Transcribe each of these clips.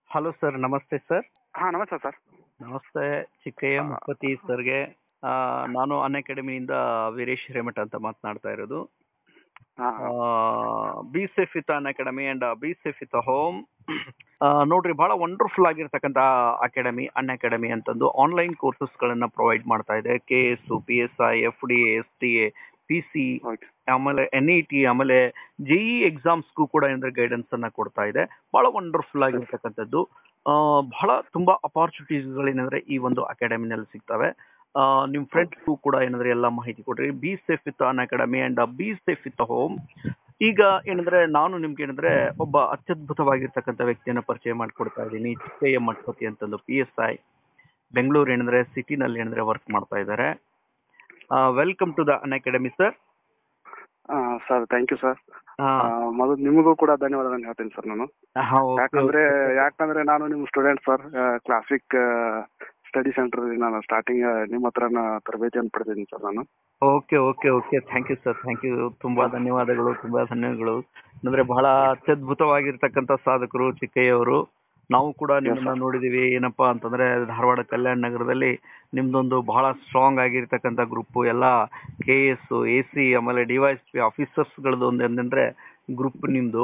Hello sir, ನಮಸ್ತೆ sir. ನಮಸ್ತೆ sir. ನಮಸ್ತೆ ಚಿಕ್ಕಯ್ಯ ಮುಪ್ಪತಿ ಸರ್ಗೆ. ನಾನು ಅನ್ಅಕಾಡೆಮಿಯಿಂದ ವೀರೇಶ್ ಹಿರೇಮಠ ಅಂತ ಮಾತನಾಡ್ತಾ ಇರೋದು. Be safe with Unacademy and be safe with home. ನೋಡ್ರಿ, ಬಹಳ ವಂಡರ್ಫುಲ್ ಆಗಿರ್ತಕ್ಕಂಥ ಅಕಾಡೆಮಿ ಅನ್ಅಕಾಡೆಮಿ ಅಂತಂದು ಆನ್ಲೈನ್ ಕೋರ್ಸಸ್ ಗಳನ್ನ ಪ್ರೊವೈಡ್ ಮಾಡ್ತಾ ಇದೆ. KS, PSI, FD, STA, PC, ಆಮೇಲೆ NET, ಆಮೇಲೆ JEE ಎಕ್ಸಾಮ್ಸ್ಗೂ ಕೂಡ ಏನಂದ್ರೆ ಗೈಡೆನ್ಸ್ ಅನ್ನ ಕೊಡ್ತಾ ಇದೆ. ಬಹಳ ವಂಡರ್ಫುಲ್ ಆಗಿರ್ತಕ್ಕಂಥದ್ದು. ಬಹಳ ತುಂಬಾ ಅಪಾರ್ಚುನಿಟೀಸ್ಗಳೇನಂದ್ರೆ ಈ ಒಂದು ಅಕಾಡೆಮಿನಲ್ಲಿ ಸಿಗ್ತವೆ. ನಿಮ್ ಫ್ರೆಂಡ್ಸ್ಗೂ ಕೂಡ ಏನಂದ್ರೆ ಎಲ್ಲ ಮಾಹಿತಿ ಕೊಡ್ರಿ. Be safe with Unacademy and be safe with home. ಈಗ ಏನಂದ್ರೆ ನಾನು ನಿಮ್ಗೆ ಏನಂದ್ರೆ ಒಬ್ಬ ಅತ್ಯದ್ಭುತವಾಗಿರ್ತಕ್ಕಂಥ ವ್ಯಕ್ತಿಯನ್ನ ಪರಿಚಯ ಮಾಡ್ಕೊಡ್ತಾ ಇದ್ದೀನಿ. ಚಿಕ್ಕಯ್ಯ ಮಠಪತಿ ಅಂತಂದು PSI ಬೆಂಗಳೂರು ಏನಂದ್ರೆ ಸಿಟಿನಲ್ಲಿ ಏನಂದ್ರೆ ವರ್ಕ್ ಮಾಡ್ತಾ ಇದ್ದಾರೆ. Welcome to the Unacademy sir. Sir, thank you sir. ಮೊದಲು ನಿಮಗೂ ಕೂಡ ಧನ್ಯವಾದಗಳನ್ನು ಹೇಳ್ತೀನಿ ಸರ್ ನಾನು. ಯಾಕಂದ್ರೆ ನಾನು ನಿಮ್ಮ student sir. Classic study centre ನಾನು ಸ್ಟಾರ್ಟಿಂಗ್ ನಿಮ್ಮ ಹತ್ರನ ತರಬೇತಿಯನ್ನು ಪಡೆದಿದ್ದೀನಿ ಸರ್ ನಾನು. Okay okay okay thank you sir, thank you. ತುಂಬಾ ಧನ್ಯವಾದಗಳು, ತುಂಬಾ ಧನ್ಯವಾದಗಳು. ಅಂದ್ರೆ ಬಹಳ ಅತ್ಯದ್ಭುತವಾಗಿರ್ತಕ್ಕಂಥ ಸಾಧಕರು ಚಿಕ್ಕಯ್ಯ ಅವರು. ನಾವು ಕೂಡ ನಿಮ್ಮನ್ನ ನೋಡಿದೀವಿ. ಏನಪ್ಪಾ ಅಂತಂದ್ರೆ ಧಾರವಾಡ ಕಲ್ಯಾಣ ನಗರದಲ್ಲಿ ನಿಮ್ದೊಂದು ಬಹಳ ಸ್ಟ್ರಾಂಗ್ ಆಗಿರ್ತಕ್ಕಂಥ ಗ್ರೂಪ್. ಎಲ್ಲ KS, AC, ಆಮೇಲೆ DYSP ಆಫೀಸರ್ಸ್ ಗಳದ್ದು ಏನಂದ್ರೆ ಗ್ರೂಪ್ ನಿಮ್ದು.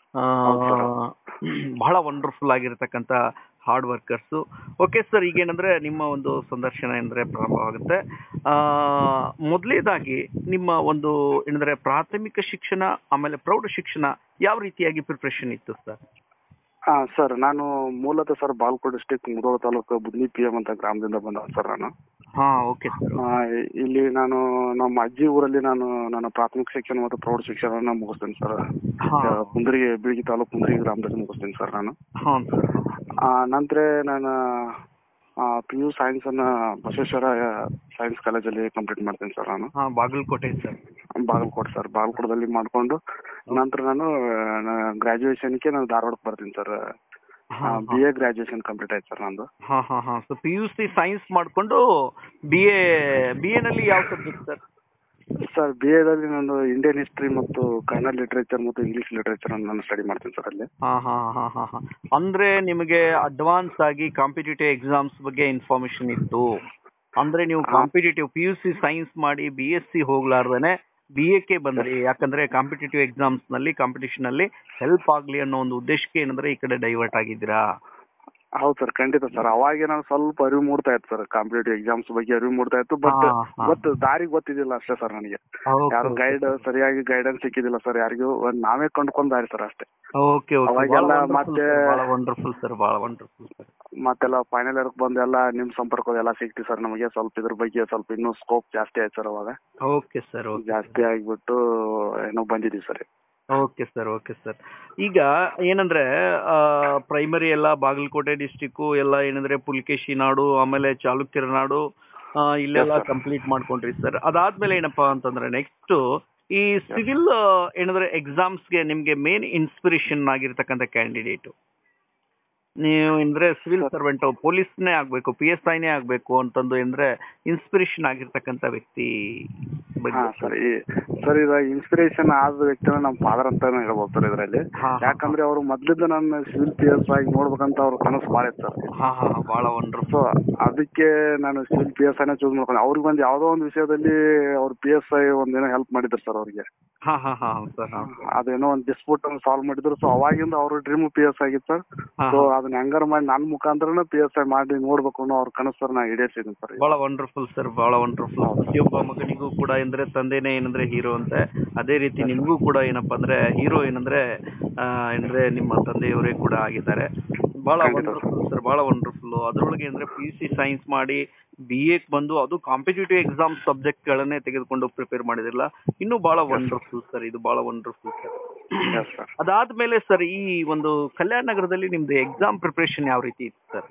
ಬಹಳ ವಂಡರ್ಫುಲ್ ಆಗಿರ್ತಕ್ಕಂಥ ಹಾರ್ಡ್ ವರ್ಕರ್ಸ್. ಓಕೆ ಸರ್, ಈಗೇನಂದ್ರೆ ನಿಮ್ಮ ಒಂದು ಸಂದರ್ಶನ ಏನಂದ್ರೆ ಪ್ರಾರಂಭವಾಗುತ್ತೆ. ಮೊದಲನೇದಾಗಿ ನಿಮ್ಮ ಒಂದು ಏನಂದ್ರೆ ಪ್ರಾಥಮಿಕ ಶಿಕ್ಷಣ ಆಮೇಲೆ ಪ್ರೌಢ ಶಿಕ್ಷಣ ಯಾವ ರೀತಿಯಾಗಿ ಪ್ರಿಪರೇಷನ್ ಇತ್ತು ಸರ್? ಸರ್, ನಾನು ಮೂಲತಃ sir Bagalkote district Mudhol taluk Budni PM ಅಂತ ಗ್ರಾಮದಿಂದ ಬಂದ ಸರ್ ನಾನು. Okay sir. ಇಲ್ಲಿ ನಾನು ನಮ್ಮ ಅಜ್ಜಿ ಊರಲ್ಲಿ ನನ್ನ ಪ್ರಾಥಮಿಕ ಶಿಕ್ಷಣ ಮತ್ತು ಪ್ರೌಢ ಶಿಕ್ಷಣ ಮುಗಿಸ್ತೇನೆ ಸರ್. ಕುಂದ್ರಿಗೆ ಬೀಳಗಿ ತಾಲೂಕು ಕುಂದ್ರಿಗೆ ಗ್ರಾಮದಲ್ಲಿ ಮುಗಿಸ್ತೇನೆ ಸರ್ ನಾನು. ನಂತರ ನಾನು PU ಸೈನ್ಸ್ ಅನ್ನ ಬಸವೇಶ್ವರ ಸೈನ್ಸ್ ಕಾಲೇಜಲ್ಲಿ ಕಂಪ್ಲೀಟ್ ಮಾಡ್ತೇನೆ ಸರ್ ನಾನು. ಬಾಗಲಕೋಟೆ ಸರ್. ಬಾಗಲಕೋಟದಲ್ಲಿ ಮಾಡ್ಕೊಂಡು ನಂತರ ನಾನು ಗ್ರಾಜುಯೇಷನ್ಗೆ ನಾನು ಧಾರವಾಡಕ್ಕೆ ಬರ್ತೀನಿ ಸರ್. BA ಗ್ರಾಜುಯೇಷನ್ ಕಂಪ್ಲೀಟ್ ಆಯ್ತು ಸರ್ ನಂದು. ಸೊ PUC ಸೈನ್ಸ್ ಮಾಡ್ಕೊಂಡು BA ನಲ್ಲಿ ಯಾವ ಸಬ್ಜೆಕ್ಟ್ ಸರ್? ಸರ್, BA ದಲ್ಲಿ ನಾನು ಇಂಡಿಯನ್ ಹಿಸ್ಟ್ರಿ ಮತ್ತು ಕನ್ನಡ ಲಿಟರೇಚರ್ ಮತ್ತು ಇಂಗ್ಲಿಷ್ ಲಿಟರೇಚರ್ ನಾನು ಸ್ಟಡಿ ಮಾಡ್ತೀನಿ ಸರ್ ಅಲ್ಲಿ. ಅಂದ್ರೆ ನಿಮಗೆ ಅಡ್ವಾನ್ಸ್ ಆಗಿ ಕಾಂಪಿಟೇಟಿವ್ ಎಕ್ಸಾಮ್ಸ್ ಬಗ್ಗೆ ಇನ್ಫಾರ್ಮೇಶನ್ ಇತ್ತು. ಅಂದ್ರೆ ನೀವು ಕಾಂಪಿಟೇಟಿವ್ PUC ಸೈನ್ಸ್ ಮಾಡಿ BSc ಹೋಗ್ಲಾರ್ದೇನೆ BAಕ್ಕೆ ಬಂದ್ರಿ. ಯಾಕಂದ್ರೆ ಕಾಂಪಿಟೇಟಿವ್ ಎಕ್ಸಾಮ್ಸ್ ನಲ್ಲಿ ಕಾಂಪಿಟೇಷನ್ ಅಲ್ಲಿ ಹೆಲ್ಪ್ ಆಗ್ಲಿ ಅನ್ನೋ ಒಂದು ಉದ್ದೇಶಕ್ಕೆ ಏನಂದ್ರೆ ಈ ಕಡೆ ಡೈವರ್ಟ್ ಆಗಿದ್ದೀರಾ? ಹೌದು ಸರ್, ಖಂಡಿತ ಸರ್. ಅವಾಗ ನಾನು ಸ್ವಲ್ಪ ಅರಿವು ಮೂಡ್ತಾ ಇತ್ತು ಸರ್, ಕಾಂಪಿಟೇಟಿವ್ ಎಕ್ಸಾಮ್ಸ್ ಬಗ್ಗೆ ಅರಿವು ಮೂಡ್ತಾ ಇತ್ತು. ಬಟ್ ದಾರಿ ಗೊತ್ತಿದ್ದಿಲ್ಲ ಅಷ್ಟೇ ಸರ್ ನನಗೆ. ಯಾರು ಸರಿಯಾಗಿ ಗೈಡೆನ್ಸ್ ಸಿಕ್ಕಿದಿಲ್ಲ ಸರ್. ಯಾರಿಗೂ ನಾವೇ ಕಂಡ್ಕೊಂಡ್ ದಾರಿ ಸರ್ ಅಷ್ಟೇ. ಅವಾಗೆಲ್ಲ ಮತ್ತೆಲ್ಲ ಫೈನಲ್ ಇಯರ್ ಬಂದೆಲ್ಲ ನಿಮ್ ಸಂಪರ್ಕ ಎಲ್ಲ ಸಿಕ್ತಿ ಸರ್ ನಮಗೆ. ಸ್ವಲ್ಪ ಇದ್ರ ಬಗ್ಗೆ ಸ್ವಲ್ಪ ಇನ್ನೂ ಸ್ಕೋಪ್ ಜಾಸ್ತಿ ಆಯ್ತು ಸರ್ ಅವಾಗ. Okay sir. ಜಾಸ್ತಿ ಆಗ್ಬಿಟ್ಟು ಏನೋ ಬಂದಿದ್ದೀವಿ ಸರ್. Okay sir. ಈಗ ಏನಂದ್ರೆ ಪ್ರೈಮರಿ ಎಲ್ಲ ಬಾಗಲಕೋಟೆ ಡಿಸ್ಟಿಕ್ ಎಲ್ಲ ಏನಂದ್ರೆ ಪುಲ್ಕೇಶಿ ನಾಡು ಆಮೇಲೆ ಚಾಲುಕ್ಯರ ನಾಡು ಇಲ್ಲೆಲ್ಲ ಕಂಪ್ಲೀಟ್ ಮಾಡ್ಕೊಂಡ್ರಿ ಸರ್. ಅದಾದ್ಮೇಲೆ ಏನಪ್ಪಾ ಅಂತಂದ್ರೆ ನೆಕ್ಸ್ಟ್ ಈ ಸಿವಿಲ್ ಏನಂದ್ರೆ ಎಕ್ಸಾಮ್ಸ್ಗೆ ನಿಮ್ಗೆ ಮೇನ್ ಇನ್ಸ್ಪಿರೇಷನ್ ಆಗಿರ್ತಕ್ಕಂಥ ಕ್ಯಾಂಡಿಡೇಟ್ ನೀವು ಅಂದ್ರೆ ಸಿವಿಲ್ ಸರ್ವೆಂಟ್ ಪೊಲೀಸ್ನೇ ಆಗ್ಬೇಕು, PSIನೇ ಆಗ್ಬೇಕು ಅಂತಂದು ಅಂದ್ರೆ ಇನ್ಸ್ಪಿರೇಷನ್ ಆಗಿರ್ತಕ್ಕಂಥ ವ್ಯಕ್ತಿ? ಸರ್, ಇದ ಇನ್ಸ್ಪಿರೇಷನ್ ಆದ ವ್ಯಕ್ತಿನ ನಮ್ಮ ಫಾದರ್ ಅಂತಾನೆ ಹೇಳ್ಬೋದು ಸರ್ ಇದರಲ್ಲಿ. ಯಾಕಂದ್ರೆ ಅವರು ಮೊದ್ಲಿಂದ ನಾನು ಸಿವಿಲ್ PS ಆಗಿ ನೋಡ್ಬೇಕಂತ ಅವ್ರ ಕನಸು ಭಾಳ ಇತ್ತು ಸರ್. ಬಹಳ ವಂಡರ್ಫುಲ್. ಅದಕ್ಕೆ ನಾನು ಸಿವಿಲ್ PSIನ ಚೂಸ್ ಮಾಡ್ಕೊಂಡು ಅವ್ರಿಗೆ ಒಂದು ಯಾವ್ದೋ ಒಂದು ವಿಷಯದಲ್ಲಿ ಅವ್ರು PSI ಒಂದೇನೋ ಹೆಲ್ಪ್ ಮಾಡಿದ್ರು ಸರ್ ಅವ್ರಿಗೆ. ಅದೇನೋ ಒಂದು ಡಿಸ್ಪ್ಯೂಟ್ ಅನ್ನು ಸಾಲ್ವ್ ಮಾಡಿದ್ರು. ಸೊ ಅವಾಗಿಂದ ಅವ್ರ ಡ್ರೀಮ್ PS ಆಗಿತ್ತು ಸರ್. ಸೊ ಅದನ್ನ ಹೆಂಗಾರ ಮಾಡಿ ನನ್ನ ಮುಖಾಂತರ PSI ಮಾಡಿ ನೋಡ್ಬೇಕು ಅನ್ನೋ ಅವ್ರ ಕನಸು ಸರ್ ನಾ ಈಡೇರಿಸಿದ್ದೀನಿ ಸರ್. ಬಹಳ ವಂಡರ್ಫುಲ್ ಸರ್, ಬಹಳ ವಂಡರ್ಫುಲ್. ಪ್ರತಿಯೊಬ್ಬ ಮಗನಿಗೂ ಕೂಡ ಅಂದ್ರೆ ತಂದೆನೇ ಏನಂದ್ರೆ ಹೀರೋ ಅಂತೆ, ಅದೇ ರೀತಿ ನಿಮ್ಗೂ ಕೂಡ ಏನಪ್ಪಾ ಅಂದ್ರೆ ಹೀರೋ ಏನಂದ್ರೆ ನಿಮ್ಮ ತಂದೆಯವರೇ ಕೂಡ ಆಗಿದ್ದಾರೆ. ಬಹಳ ವಂಡರ್ಫುಲ್ ಸರ್, ಬಹಳ ವಂಡರ್ಫುಲ್. ಅದ್ರೊಳಗೆ ಅಂದ್ರೆ PUC ಸೈನ್ಸ್ ಮಾಡಿ BAಕ್ ಬಂದು ಅದು ಕಾಂಪಿಟೇಟಿವ್ ಎಕ್ಸಾಮ್ ಸಬ್ಜೆಕ್ಟ್ ಗಳನ್ನೇ ತೆಗೆದುಕೊಂಡು ಪ್ರಿಪೇರ್ ಮಾಡಿದಿಲ್ಲ. ಇನ್ನು ಬಹಳ ವಂಡರ್ಫುಲ್ ಸರ್, ಇದು ಬಹಳ ವಂಡರ್ಫುಲ್ ಸರ್. ಅದಾದ್ಮೇಲೆ ಸರ್ ಈ ಒಂದು ಕಲ್ಯಾಣ ನಗರದಲ್ಲಿ ನಿಮ್ದು ಎಕ್ಸಾಮ್ ಪ್ರಿಪರೇಷನ್ ಯಾವ ರೀತಿ ಇತ್ತು ಸರ್?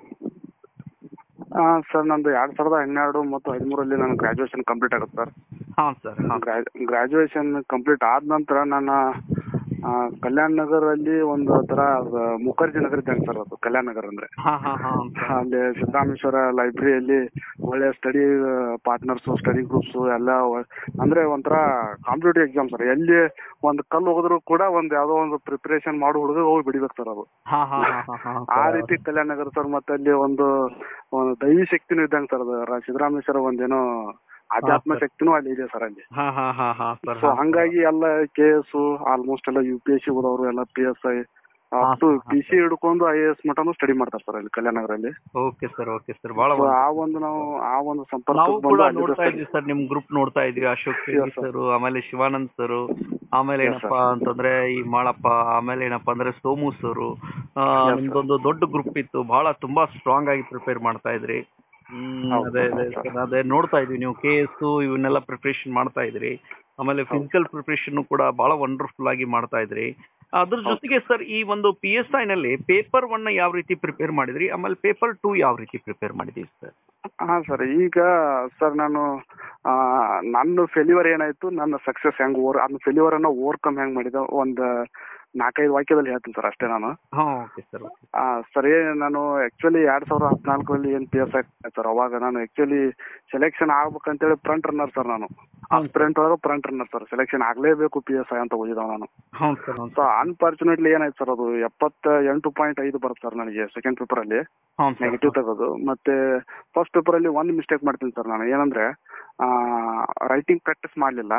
ಸರ್, ನಂದು 2012 ಮತ್ತು 2013 ನನ್ನ ಗ್ರಾಜುಯೇಷನ್ ಕಂಪ್ಲೀಟ್ ಆಗುತ್ತೆ ಸರ್. ಸರ್. ಗ್ರಾಜುಯೇಷನ್ ಕಂಪ್ಲೀಟ್ ಆದ ನಂತರ ನನ್ನ ಕಲ್ಯಾಣ ನಗರ ಅಲ್ಲಿ ಒಂದು ತರ ಮುಖರ್ಜಿ ನಗರ ಇದ್ದಂಗೆ ಸರ್ ಅದು ಕಲ್ಯಾಣ ನಗರ ಅಂದ್ರೆ. ಅಲ್ಲಿ ಸಿದ್ದರಾಮೇಶ್ವರ ಲೈಬ್ರರಿಯಲ್ಲಿ ಒಳ್ಳೆ ಸ್ಟಡಿ ಪಾರ್ಟ್ನರ್ಸ್, ಸ್ಟಡಿ ಗ್ರೂಪ್ಸ್ ಎಲ್ಲ ಅಂದ್ರೆ ಒಂಥರ ಕಾಂಪಿಟೇಟಿವ್ ಎಕ್ಸಾಮ್ ಸರ್. ಎಲ್ಲಿ ಒಂದು ಕಲ್ಲು ಹೋದ್ರು ಕೂಡ ಒಂದ್ ಯಾವ್ದೋ ಒಂದು ಪ್ರಿಪರೇಷನ್ ಮಾಡೋ ಹುಡುಗ ಹೋಗಿ ಬಿಡಿಬೇಕು ಸರ್ ಅದು. ಆ ರೀತಿ ಕಲ್ಯಾಣ ನಗರ ಸರ್. ಮತ್ತೆ ಅಲ್ಲಿ ಒಂದು ದೈವಿ ಶಕ್ತಿನೂ ಇದ್ದಂಗೆ ಸರ್ ಅದು. ಸಿದ್ದರಾಮೇಶ್ವರ ಒಂದೇನೋ ಆಧ್ಯಾತ್ಮ ಶಕ್ತಿನೂ ಅಲ್ಲಿ ಇದೆ ಸರ್ ಅಲ್ಲಿ. ಸೊ ಹಂಗಾಗಿ ಎಲ್ಲ KS ಆಲ್ಮೋಸ್ಟ್ ಎಲ್ಲ UPSC ಓದೋರು ಎಲ್ಲ PSI ಅಪ್ ಟು PC ಹಿಡ್ಕೊಂಡು IAS ಮಟನು ಸ್ಟಡಿ ಮಾಡ್ತಾರೆ ಸರ್ ಅಲ್ಲಿ ಕಲ್ಯಾಣ ನಗರಲ್ಲಿ. Okay sir, okay sir. ಬಹಳ ಆ ಒಂದು ಸಂಪರ್ಕ ನೋಡ್ತಾ ಇದ್ವಿ ಸರ್, ನಿಮ್ ಗ್ರೂಪ್ ನೋಡ್ತಾ ಇದ್ವಿ. ಅಶೋಕ್ ಸರ್, ಆಮೇಲೆ ಶಿವಾನಂದ್ ಸರ್, ಆಮೇಲೆ ಏನಪ್ಪಾ ಅಂತಂದ್ರೆ ಈ ಮಾಳಪ್ಪ, ಆಮೇಲೆ ಏನಪ್ಪಾ ಅಂದ್ರೆ ಸೋಮು ಸರ್. ನಿಮ್ದೊಂದು ದೊಡ್ಡ ಗ್ರೂಪ್ ಇತ್ತು, ಬಹಳ ತುಂಬಾ ಸ್ಟ್ರಾಂಗ್ ಆಗಿ ಪ್ರಿಪೇರ್ ಮಾಡ್ತಾ ಇದ್ರಿ. ಅದೇ ನೋಡ್ತಾ ಇದ್ವಿ. ನೀವು KS ಇವನ್ನೆಲ್ಲ ಪ್ರಿಪರೇಷನ್ ಮಾಡ್ತಾ ಇದ್ರಿ. ಆಮೇಲೆ ಫಿಸಿಕಲ್ ಪ್ರಿಪರೇಷನ್ ಕೂಡ ಬಹಳ ವಂಡರ್ಫುಲ್ ಆಗಿ ಮಾಡ್ತಾ ಇದ್ರಿ. ಅದ್ರ ಜೊತೆಗೆ ಸರ್, ಈ ಒಂದು PSI ನಲ್ಲಿ ಪೇಪರ್ 1 ಯಾವ ರೀತಿ ಪ್ರಿಪೇರ್ ಮಾಡಿದ್ರಿ, ಆಮೇಲೆ ಪೇಪರ್ 2 ಯಾವ ರೀತಿ ಪ್ರಿಪೇರ್ ಮಾಡಿದ್ರಿ ಸರ್? ಸರ್, ಈಗ ಸರ್ ನಾನು ನನ್ನ ಫೇಲ್ಯೂರ್ ಏನಾಯ್ತು, ನನ್ನ ಸಕ್ಸಸ್ ಹೆಂಗ್ ಅದನ್ನ ಫೇಲ್ಯೂರ್ ಅನ್ನ ಓವರ್ಕಮ್ ಹೆಂಗ್ ಮಾಡಿದ ಒಂದು 4-5 ವಾಕ್ಯದಲ್ಲಿ ಹೇಳ್ತೀನಿ ಸರ್ ಅಷ್ಟೇ ನಾನು. ಸರ್, ನಾನು ಆಕ್ಚುಲಿ 2014 ಏನ್ PSI ಸರ್, ಅವಾಗ ನಾನು ಆಕ್ಚುಲಿ ಸೆಲೆಕ್ಷನ್ ಆಗ್ಬೇಕಂತೇಳಿ ಫ್ರಂಟ್ ರನ್ನರ್ ಸರ್. ನಾನು ಫ್ರಂಟ್ ಒಳಗೆ ಫ್ರಂಟ್ ರನ್ನರ್ ಸರ್. ಸೆಲೆಕ್ಷನ್ ಆಗ್ಲೇಬೇಕು PSI ಅಂತ ಓದಿದವ ನಾನು. ಸೊ ಅನ್ಫಾರ್ಚುನೇಟ್ಲಿ ಏನಾಯ್ತು ಸರ್, ಅದು 78.5 ಬರುತ್ತೆ ಸರ್ ನನಗೆ ಸೆಕೆಂಡ್ ಪೇಪರ್ ಅಲ್ಲಿ ನೆಗೆಟಿವ್ ತೆಗೆದು. ಮತ್ತೆ ಫಸ್ಟ್ ಪೇಪರ್ ಅಲ್ಲಿ ಒಂದು ಮಿಸ್ಟೇಕ್ ಮಾಡ್ತೀನಿ ಸರ್ ನಾನು. ಏನಂದ್ರೆ ರೈಟಿಂಗ್ ಪ್ರಾಕ್ಟೀಸ್ ಮಾಡ್ಲಿಲ್ಲ.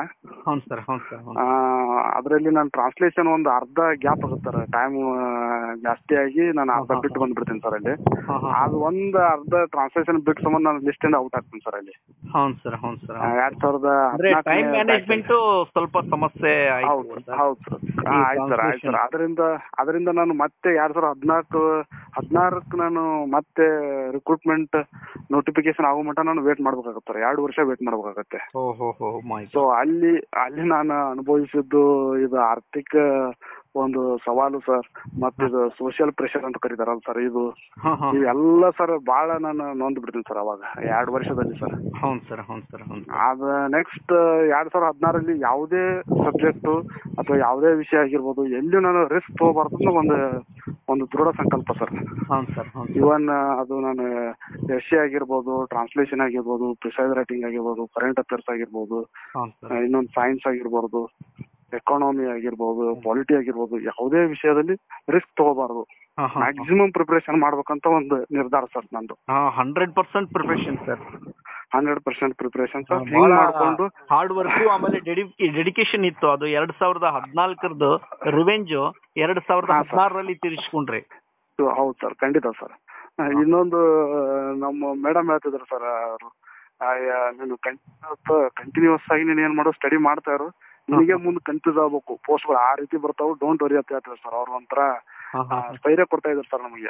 ಅದರಲ್ಲಿ ನಾನು ಟ್ರಾನ್ಸ್ಲೇಷನ್ ಒಂದು ಅರ್ಧ ಗ್ಯಾಪ್ ಆಗುತ್ತೆ ಸರ್. ಟೈಮ್ ಜಾಸ್ತಿ ಆಗಿ ನಾನು ಅರ್ಧ ಬಿಟ್ಟು ಬಂದ್ಬಿಡ್ತೀನಿ ಸರ್ ಅಲ್ಲಿ. ಅದು ಒಂದು ಅರ್ಧ ಟ್ರಾನ್ಸ್ಲೇಷನ್ ಬಿಟ್ಟು ಸಂಬಂಧ ನಾನು ಲಿಸ್ಟ್ ಇಂದ ಔಟ್ ಆಗ್ತೀನಿ ಸರ್ ಅಲ್ಲಿ. 2014 ಸ್ವಲ್ಪ ಸಮಸ್ಯೆ. ಹೌದು ಸರ್, ಆಯ್ತು ಸರ್. ಅದರಿಂದ ನಾನು ಮತ್ತೆ 2016 ನಾನು ಮತ್ತೆ ರಿಕ್ರೂಟ್ಮೆಂಟ್ ನೋಟಿಫಿಕೇಶನ್ ಆಗೋ ಮಟ್ಟ ನಾನು ವೇಟ್ ಮಾಡ್ಬೇಕಾಗುತ್ತೆ ಸರ್. 2 ವರ್ಷ ವೇಟ್ ಮಾಡ್ಬೇಕಾಗತ್ತೆ. ಸೊ ಅಲ್ಲಿ ನಾನು ಅನುಭವಿಸಿದ್ದು ಇದು ಆರ್ಥಿಕ ಒಂದು ಸವಾಲು ಸರ್, ಮತ್ತಿದು ಸೋಷಿಯಲ್ ಪ್ರೆಷರ್ ಅಂತ ಕರೀತಾರಲ್ಲ ಸರ್, ಇವೆಲ್ಲ ಸರ್ ಬಹಳ ನಾನು ನೊಂದ್ ಬಿಡ್ತೀನಿ ಸರ್ ಅವಾಗ 2 ವರ್ಷದಲ್ಲಿ ಸರ್. ಅದ ನೆಕ್ಸ್ಟ್ 2016 ಯಾವುದೇ ಸಬ್ಜೆಕ್ಟ್ ಅಥವಾ ಯಾವುದೇ ವಿಷಯ ಆಗಿರ್ಬೋದು, ಎಲ್ಲಿ ನಾನು ರಿಸ್ಕ್ ತಗೋಬಾರ್ದು ಒಂದು ದೃಢ ಸಂಕಲ್ಪ ಸರ್. ಇವನ್ ಅದು ನಾನು ಎಸ್ಸೆ ಆಗಿರ್ಬೋದು, ಟ್ರಾನ್ಸ್ಲೇಷನ್ ಆಗಿರ್ಬೋದು, ಪ್ರಿಸೈಸ್ ರೈಟಿಂಗ್ ಆಗಿರ್ಬೋದು, ಕರೆಂಟ್ ಅಫೇರ್ಸ್ ಆಗಿರ್ಬೋದು, ಇನ್ನೊಂದು ಸೈನ್ಸ್ ಆಗಿರ್ಬೋದು, ಎಕಾನಮಿ ಆಗಿರ್ಬೋದು, ಪಾಲಿಟಿ ಆಗಿರ್ಬೋದು, ಯಾವುದೇ ವಿಷಯದಲ್ಲಿ ರಿಸ್ಕ್ ತಗೋಬಾರ್ದು. ಮ್ಯಾಕ್ಸಿಮಮ್ ಪ್ರಿಪರೇಷನ್ ಮಾಡ್ಬೇಕಂತ ಒಂದು ನಿರ್ಧಾರ ಸರ್ ನಂದು. 100% ಪ್ರಿಪರೇಷನ್ ಸರ್. 100% preparation sir. ಮಾಡ್ಕೊಂಡು ಹಾರ್ಡ್ ವರ್ಕ್ ಆಮೇಲೆ ಡೆಡಿಕೇಶನ್ ಇತ್ತು. ಅದು 2014 ರಿವೆಂಜ್ 2016 ತೀರಿಸ್ಕೊಂಡ್ರಿ. ಹೌದು ಸರ್, ಖಂಡಿತ ಸರ್. ಇನ್ನೊಂದು ನಮ್ಮ ಮೇಡಮ್ ಹೇಳ್ತಿದ್ರು ಸರ್, ನೀನು ಕಂಟಿನ್ಯೂಸ್ ಆಗಿ ನೀನ್ ಏನ್ ಮಾಡೋ ಸ್ಟಡಿ ಮಾಡ್ತಾ ಇರು, ನಿನಗೆ ಮುಂದೆ ಕನ್ಫ್ಯೂಸ್ ಆಗ್ಬೇಕು, ಪೋಸ್ಟ್ಗಳು ಆ ರೀತಿ ಬರ್ತಾವ, ಡೋಂಟ್ ವರಿ ಅಂತ ಹೇಳ್ತಾರೆ ಸರ್. ಅವ್ರು ಒಂಥರ ಸ್ಥೈರ್ಯ ಕೊಡ್ತಾ ಇದಾರೆ ಸರ್ ನಮಗೆ.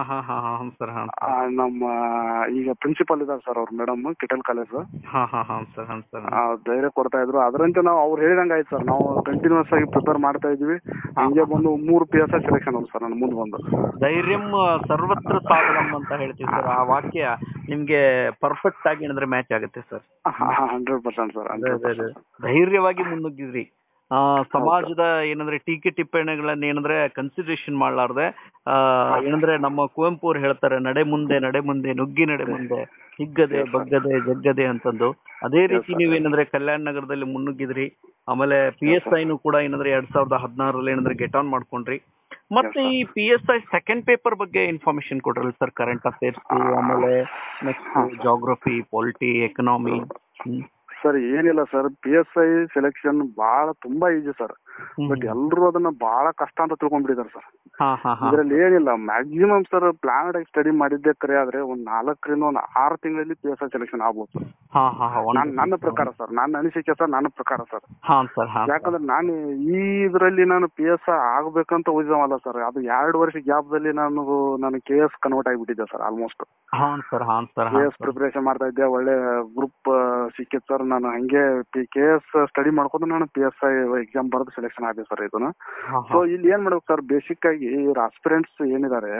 ನಮ್ಮ ಈಗ ಪ್ರಿನ್ಸಿಪಲ್ ಇದಾರೆ ಸರ್ ಅವ್ರ ಮೇಡಮ್, ಕಿಟಲ್ ಕಾಲೇಜ್. ಧೈರ್ಯ ಕೊಡ್ತಾ ಇದ್ರು. ಅದರಂತೆ ನಾವು ಅವ್ರು ಹೇಳಿದಂಗ ಆಯ್ತು ಸರ್. ನಾವು ಕಂಟಿನ್ಯೂಸ್ ಆಗಿ ಪ್ರಿಪೇರ್ ಮಾಡ್ತಾ ಇದ್ವಿ. ಹಂಗೆ ಬಂದು 3 PSI ಸೆಲೆಕ್ಷನ್ ಆದ್ರು ಸರ್ ನನ್ನ ಮುಂದೆ ಬಂದು. ಧೈರ್ಯಂ ಸರ್ವತ್ರ ಸಾಧನಂ ಅಂತ ಹೇಳ್ತೀವಿ ಸರ್. ಆ ವಾಕ್ಯ ನಿಮ್ಗೆ ಪರ್ಫೆಕ್ಟ್ ಆಗಿ ಏನಂದ್ರೆ ಮ್ಯಾಚ್ ಆಗುತ್ತೆ ಸರ್. 100% ಸರ್. ಧೈರ್ಯವಾಗಿ ಮುನ್ನುಗ್ಗಿದ್ರಿ. ಸಮಾಜದ ಏನಂದ್ರೆ ಟೀಕೆ ಟಿಪ್ಪಣಿಗಳನ್ನ ಏನಂದ್ರೆ ಕನ್ಸಿಡರೇಷನ್ ಮಾಡ್ಲಾರ್ದೆ, ಏನಂದ್ರೆ ನಮ್ಮ ಕುವೆಂಪು ಅವ್ರು ಹೇಳ್ತಾರೆ, ನಡೆ ಮುಂದೆ ನುಗ್ಗಿ ನಡೆ ಮುಂದೆ, ಹಿಗ್ಗದೆ ಬಗ್ಗದೆ ಜಗ್ಗದೆ ಅಂತಂದು. ಅದೇ ರೀತಿ ನೀವೇನಂದ್ರೆ ಕಲ್ಯಾಣ ನಗರದಲ್ಲಿ ಮುನ್ನುಗ್ಗಿದ್ರಿ. ಆಮೇಲೆ PSIನೂ ಕೂಡ ಏನಂದ್ರೆ 2016 ಏನಂದ್ರೆ ಗೆಟ್ ಆನ್ ಮಾಡ್ಕೊಂಡ್ರಿ. ಮತ್ತೆ ಈ PSI ಸೆಕೆಂಡ್ ಪೇಪರ್ ಬಗ್ಗೆ ಇನ್ಫಾರ್ಮೇಶನ್ ಕೊಟ್ರಲ್ಲ ಸರ್, ಕರೆಂಟ್ ಅಫೇರ್ಸ್, ಆಮೇಲೆ next geography, polity, economy. Sir ಏನಿಲ್ಲ ಸರ್, PSI ಸೆಲೆಕ್ಷನ್ ಬಹಳ ತುಂಬಾ ಈಜಿ ಸರ್. ಬಟ್ ಎಲ್ರು ಅದನ್ನ ಬಹಳ ಕಷ್ಟ ಅಂತ ತಿಳ್ಕೊಂಡ್ಬಿಟ್ಟಿದ್ದಾರೆ ಸರ್. ಇದ್ರಲ್ಲಿ ಏನಿಲ್ಲ, ಮ್ಯಾಕ್ಸಿಮಮ್ ಸರ್ ಪ್ಲಾನ್ಡ್ ಆಗಿ ಸ್ಟಡಿ ಮಾಡಿದ್ದೆ ಕರೆ ಆದ್ರೆ ಒಂದ್ 4ರಿಂದ 6 ತಿಂಗಳಲ್ಲಿ PSI ಸೆಲೆಕ್ಷನ್ ಆಗ್ಬೋದು ಸರ್. ನನ್ನ ಪ್ರಕಾರ ಸರ್, ನನ್ನ ಅನಿಸಿಕೆ ಸರ್, ನನ್ನ ಪ್ರಕಾರ ಸರ್. ಯಾಕಂದ್ರೆ ನಾನು ಈ ಇದ್ರಲ್ಲಿ ನಾನು PSI ಆಗ್ಬೇಕಂತ ಓದಿದವಲ್ಲ ಸರ್. ಅದು 2 ವರ್ಷ ಗ್ಯಾಪ್ ದಲ್ಲಿ ನಾನು KS ಕನ್ವರ್ಟ್ ಆಗಿಬಿಟ್ಟಿದ್ದೆ ಸರ್ ಆಲ್ಮೋಸ್ಟ್. KS ಪ್ರಿಪರೇಷನ್ ಮಾಡ್ತಾ ಇದ್ದೆ, ಒಳ್ಳೆ ಗ್ರೂಪ್ ಸಿಕ್ಕಿತ್ತು ಸರ್. ನಾನು ಹಂಗೆ KS ಸ್ಟಡಿ ಮಾಡ್ಕೊಂಡು ನಾನು PSI ಎಕ್ಸಾಮ್ ಬರೆದು ಸೆಲೆಕ್ಷನ್ ಆಗಿದೆ ಸರ್ ಇದನ್ನ. ಸೊ ಇಲ್ಲಿ ಏನ್ ಮಾಡ್ಬೇಕು ಸರ್, ಬೇಸಿಕ್ ಆಗಿ ಇವ್ರ ಆಸ್ಪಿರೆಂಟ್ಸ್ ಏನಿದ್ದಾರೆ